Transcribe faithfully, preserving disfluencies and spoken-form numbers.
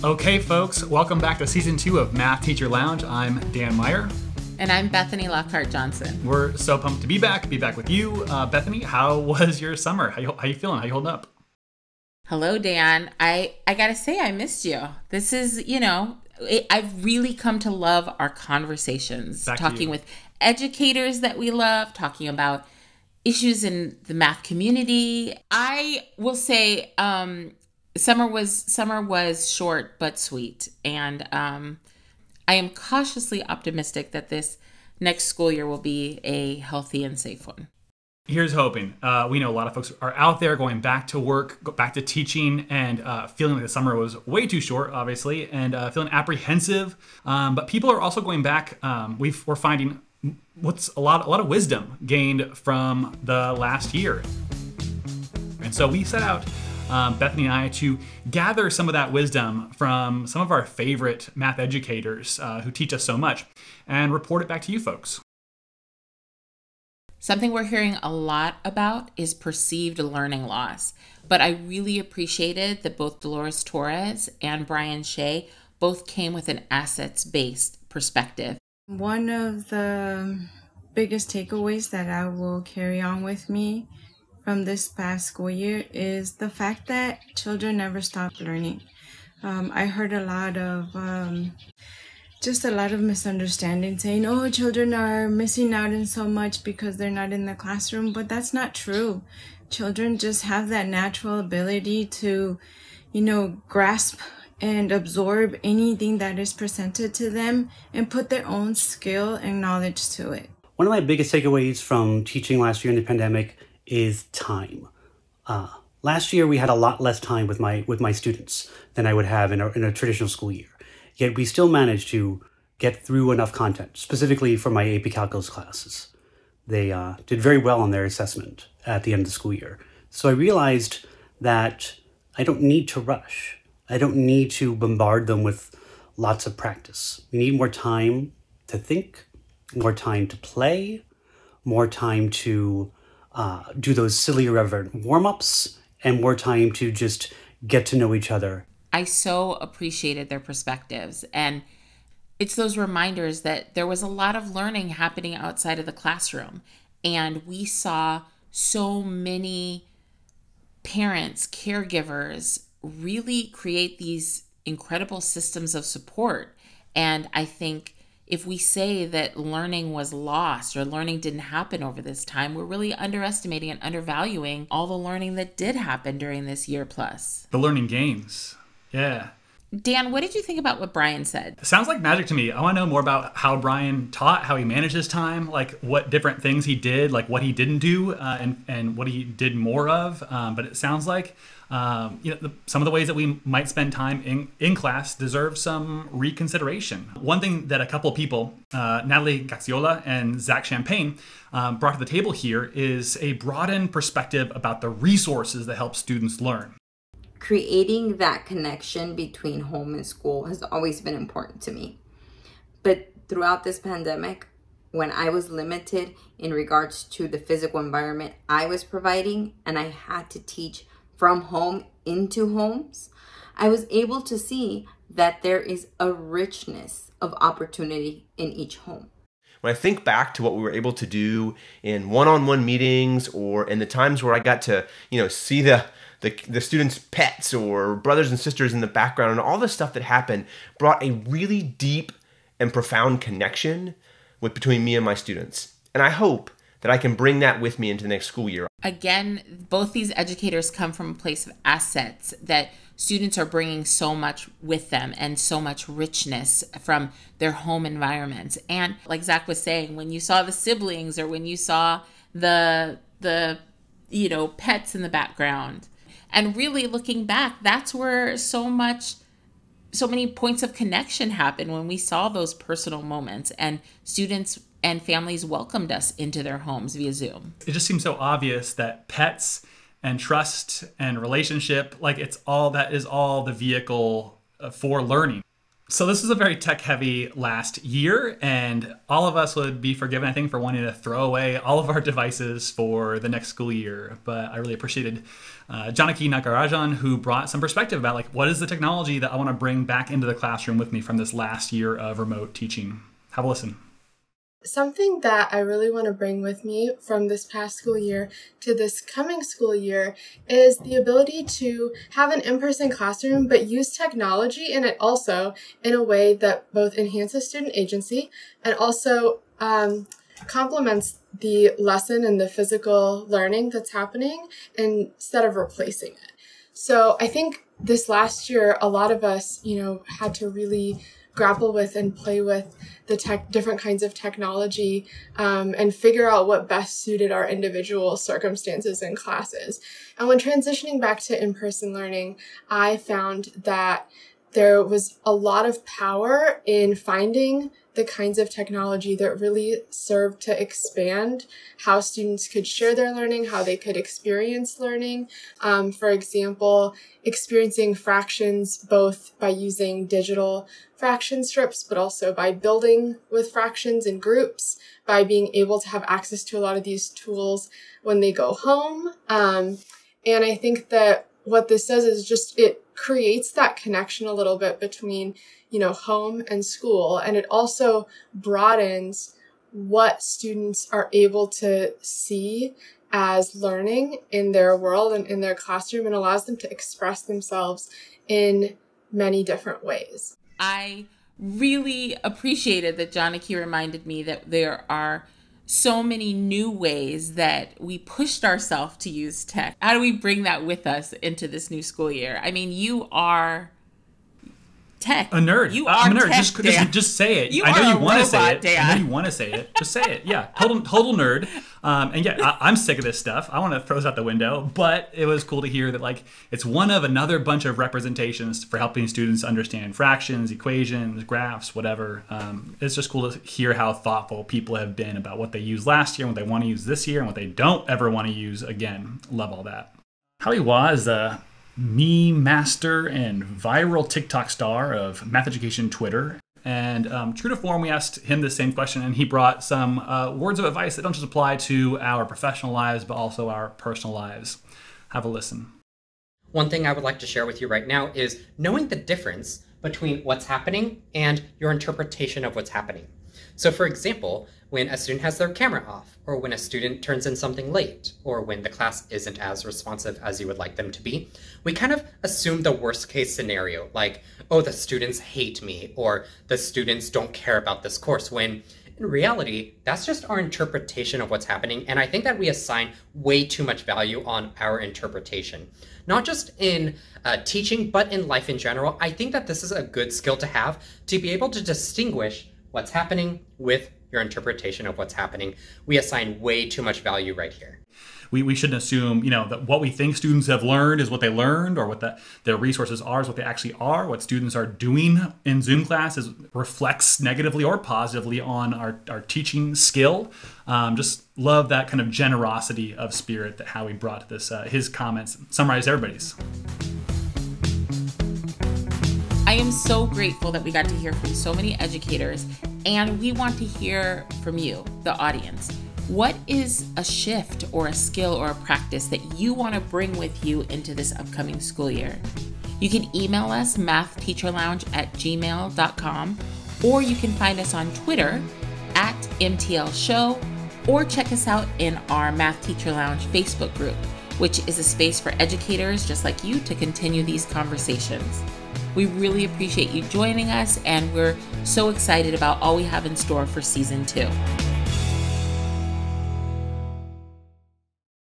Okay, folks, welcome back to season two of Math Teacher Lounge. I'm Dan Meyer. And I'm Bethany Lockhart Johnson. We're so pumped to be back, be back with you. Uh, Bethany, how was your summer? How you, how you feeling? How you holding up? Hello, Dan. I, I gotta say, I missed you. This is, you know, it, I've really come to love our conversations. Back to talking you. with educators that we love, talking about issues in the math community. I will say, um, summer was summer was short but sweet, and um, I am cautiously optimistic that this next school year will be a healthy and safe one. Here's hoping. Uh, we know a lot of folks are out there going back to work, go back to teaching, and uh, feeling like the summer was way too short, obviously, and uh, feeling apprehensive. Um, but people are also going back. Um, we've, we're finding what's a lot, a lot of wisdom gained from the last year. And so we set out, um, Bethany and I, to gather some of that wisdom from some of our favorite math educators uh, who teach us so much and report it back to you folks. Something we're hearing a lot about is perceived learning loss. But I really appreciated that both Dolores Torres and Brian Shay both came with an assets-based perspective. One of the biggest takeaways that I will carry on with me from this past school year is the fact that children never stop learning. Um, I heard a lot of um, just a lot of misunderstanding, saying, oh, children are missing out on so much because they're not in the classroom, but that's not true. Children just have that natural ability to, you know, grasp and absorb anything that is presented to them and put their own skill and knowledge to it. One of my biggest takeaways from teaching last year in the pandemic is time. Uh, last year, we had a lot less time with my with my students than I would have in a, in a traditional school year. Yet we still managed to get through enough content, specifically for my A P Calculus classes. They uh, did very well on their assessment at the end of the school year. So I realized that I don't need to rush. I don't need to bombard them with lots of practice. We need more time to think, more time to play, more time to uh, do those silly irreverent warm-ups, and more time to just get to know each other. I so appreciated their perspectives, and it's those reminders that there was a lot of learning happening outside of the classroom, and we saw so many parents, caregivers really create these incredible systems of support. And I think if we say that learning was lost or learning didn't happen over this time, we're really underestimating and undervaluing all the learning that did happen during this year plus. The learning gains. Yeah. Dan, what did you think about what Brian said? It sounds like magic to me. I want to know more about how Brian taught, how he managed his time, like what different things he did, like what he didn't do, uh, and, and what he did more of. Um, but it sounds like um, you know, the, some of the ways that we might spend time in, in class deserve some reconsideration. One thing that a couple of people, uh, Natali Gaxiola and Zak Champagne, um, brought to the table here is a broadened perspective about the resources that help students learn. Creating that connection between home and school has always been important to me. But throughout this pandemic, when I was limited in regards to the physical environment I was providing, and I had to teach from home into homes, I was able to see that there is a richness of opportunity in each home. When I think back to what we were able to do in one-on-one meetings, or in the times where I got to, you know, see the The, the students' pets or brothers and sisters in the background, and all the stuff that happened brought a really deep and profound connection with between me and my students. And I hope that I can bring that with me into the next school year. Again, both these educators come from a place of assets that students are bringing so much with them and so much richness from their home environments. And like Zach was saying, when you saw the siblings or when you saw the the you know pets in the background, and really looking back, that's where so much, so many points of connection happened when we saw those personal moments, and students and families welcomed us into their homes via Zoom. It just seems so obvious that pets and trust and relationship, like it's all, that is all the vehicle for learning. So this was a very tech-heavy last year, and all of us would be forgiven, I think, for wanting to throw away all of our devices for the next school year. But I really appreciated uh, Janahi Nagarajan, who brought some perspective about, like, what is the technology that I want to bring back into the classroom with me from this last year of remote teaching. Have a listen. Something that I really want to bring with me from this past school year to this coming school year is the ability to have an in-person classroom, but use technology in it also in a way that both enhances student agency and also um, complements the lesson and the physical learning that's happening instead of replacing it. So I think this last year, a lot of us, you know, had to really grapple with and play with the tech, different kinds of technology, um, and figure out what best suited our individual circumstances and classes. And when transitioning back to in-person learning, I found that there was a lot of power in finding the kinds of technology that really served to expand how students could share their learning, how they could experience learning. Um, for example, experiencing fractions both by using digital fraction strips, but also by building with fractions in groups, by being able to have access to a lot of these tools when they go home. Um, and I think that what this does is just, it creates that connection a little bit between, you know, home and school. And it also broadens what students are able to see as learning in their world and in their classroom, and allows them to express themselves in many different ways. I really appreciated that Janahi reminded me that there are so many new ways that we pushed ourselves to use tech. How do we bring that with us into this new school year? I mean, you are tech. A nerd. You Uh, are I'm a nerd. tech, Just, Dan. just, just say it. You I know are you a want to say robot, it. Dan. I know you want to say it. Just say it. Yeah. Total, total nerd. Um, and yeah, I, I'm sick of this stuff. I want to throw this out the window. But it was cool to hear that, like, it's one of another bunch of representations for helping students understand fractions, equations, graphs, whatever. Um, it's just cool to hear how thoughtful people have been about what they used last year, what they want to use this year, and what they don't ever want to use again. Love all that. Howie Hua is a meme master and viral TikTok star of math education Twitter. And um, true to form, we asked him the same question, and he brought some uh, words of advice that don't just apply to our professional lives, but also our personal lives. Have a listen. One thing I would like to share with you right now is knowing the difference between what's happening and your interpretation of what's happening. So for example, when a student has their camera off, or when a student turns in something late, or when the class isn't as responsive as you would like them to be, we kind of assume the worst case scenario, like, oh, the students hate me, or the students don't care about this course, when in reality, that's just our interpretation of what's happening, and I think that we assign way too much value on our interpretation. Not just in uh, teaching, but in life in general. I think that this is a good skill to have, to be able to distinguish what's happening with your interpretation of what's happening. We assign way too much value right here. We, we shouldn't assume, you know, that what we think students have learned is what they learned, or what the, their resources are is what they actually are. What students are doing in Zoom class is reflects negatively or positively on our, our teaching skill. Um, just love that kind of generosity of spirit that Howie brought to this. Uh, his comments summarize everybody's. I am so grateful that we got to hear from so many educators, and we want to hear from you, the audience. What is a shift or a skill or a practice that you want to bring with you into this upcoming school year? You can email us math teacher lounge at gmail dot com, or you can find us on Twitter at M T L Show, or check us out in our Math Teacher Lounge Facebook group, which is a space for educators just like you to continue these conversations. We really appreciate you joining us, and we're so excited about all we have in store for season two.